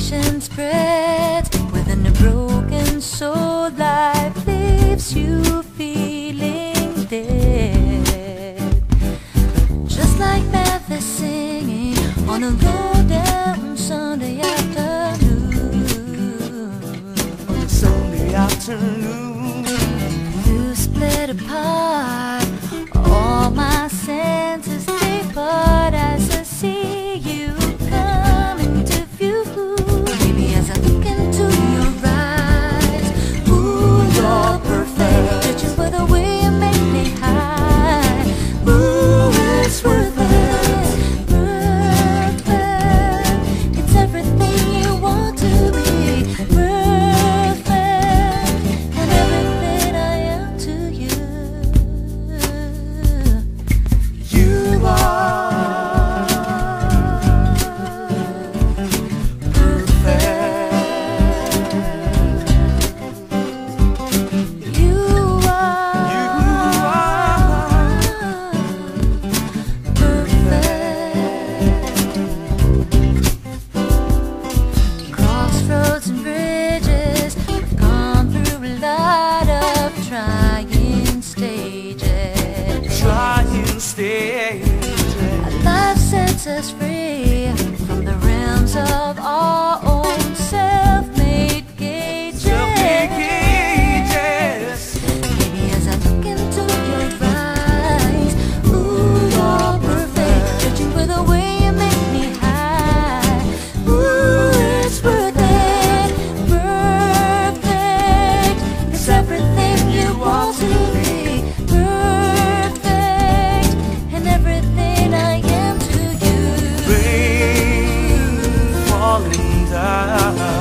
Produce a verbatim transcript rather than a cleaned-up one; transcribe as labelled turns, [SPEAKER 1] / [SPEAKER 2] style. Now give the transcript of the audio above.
[SPEAKER 1] frustration spreads within a broken soul. Life leaves you feeling dead, just like Memphis singing on a low down Sunday afternoon.
[SPEAKER 2] On a Sunday afternoon,
[SPEAKER 1] you split apart, all my senses depart as I see you come into view. Baby, as I look into your eyes, ooh, you're perfect. Judging by the way you make me high, ooh, it's worth it. Perfect, it's everything you want to be. Perfect, and everything I am to you. You are perfect. You are,
[SPEAKER 2] you are
[SPEAKER 1] perfect. Crossroads and bridges, we've gone through a lot of trying stages.
[SPEAKER 2] trying stages.
[SPEAKER 1] Life sets us free from the realms of our own self-made cages.
[SPEAKER 2] Self-made cages.
[SPEAKER 1] Baby, as I look into your eyes, ooh, you're perfect. Judging by the way you make me high, ooh, it's worth it. Perfect, it's everything you want to be. Perfect, and everything I am to you.
[SPEAKER 2] Rain falling down.